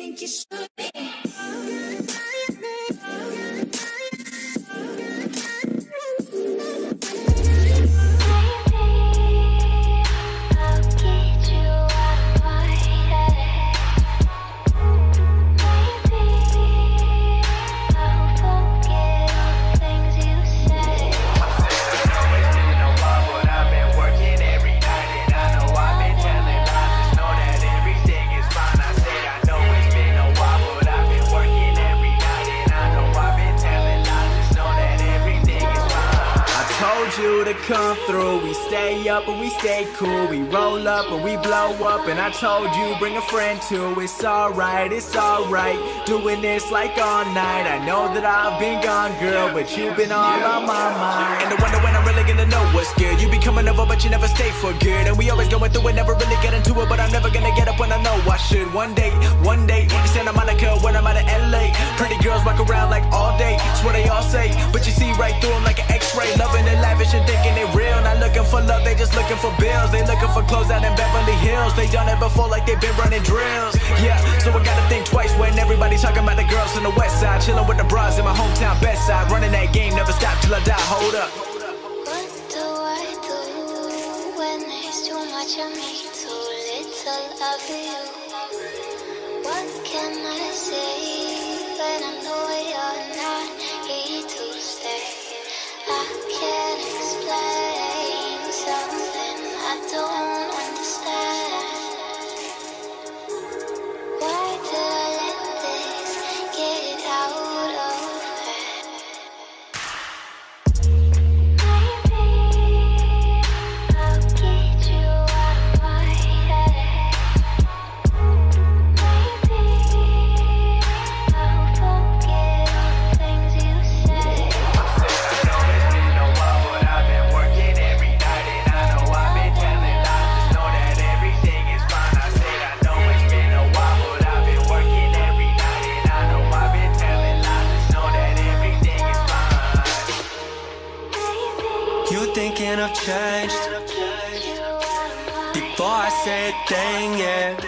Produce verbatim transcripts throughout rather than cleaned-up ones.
think you should be. You to come through, we stay up and we stay cool, we roll up and we blow up, and I told you bring a friend too. It's alright, it's alright, doing this like all night. I know that I've been gone, girl, but you've been all on my mind. And I wonder when I'm really gonna know what's good. You be coming over but you never stay for good, and we always going through it, never really get into it, but I'm never gonna get up when I know I should. One day, one day, in Santa Monica when I'm out of L A, pretty girls walk around like all day, it's what they all say, but you see right through them like an x-ray. Loving and lavish and thinking it real, not looking for love, they just looking for bills. They looking for clothes out in Beverly Hills, they done it before like they've been running drills. Yeah, so I gotta think twice when everybody talking about the girls on the west side, chilling with the bras in my hometown best side, running that game, never stop till I die. Hold up. What do I do when there's too much of me, too little of you? What can I say when I know you're not here to stay? I can't explain something I don't understand. Why did I let this get out of hand? Maybe I'll get you out of my head. Maybe I'll forget all the things you said. You thinking I've changed before I say a thing, yeah.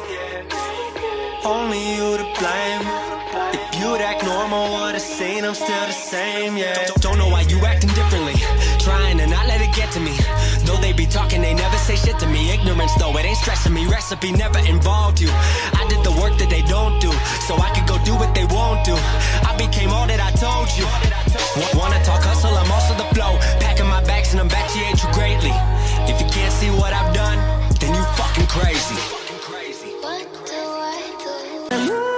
Only you to blame. If you'd act normal, would've seen I'm still the same, yeah. Don't, don't know why you acting differently, trying to not let it get to me. Though they be talking, they never say shit to me. Ignorance though, it ain't stressing me. Recipe never involved you. I did the work that they don't do, so I could go do what they won't do. I became all that I told you. Wanna talk hustle, I'm also the flow. Packing my bags and I'm back to you greatly. If you can't see what I've done, then you fucking crazy. What do I do?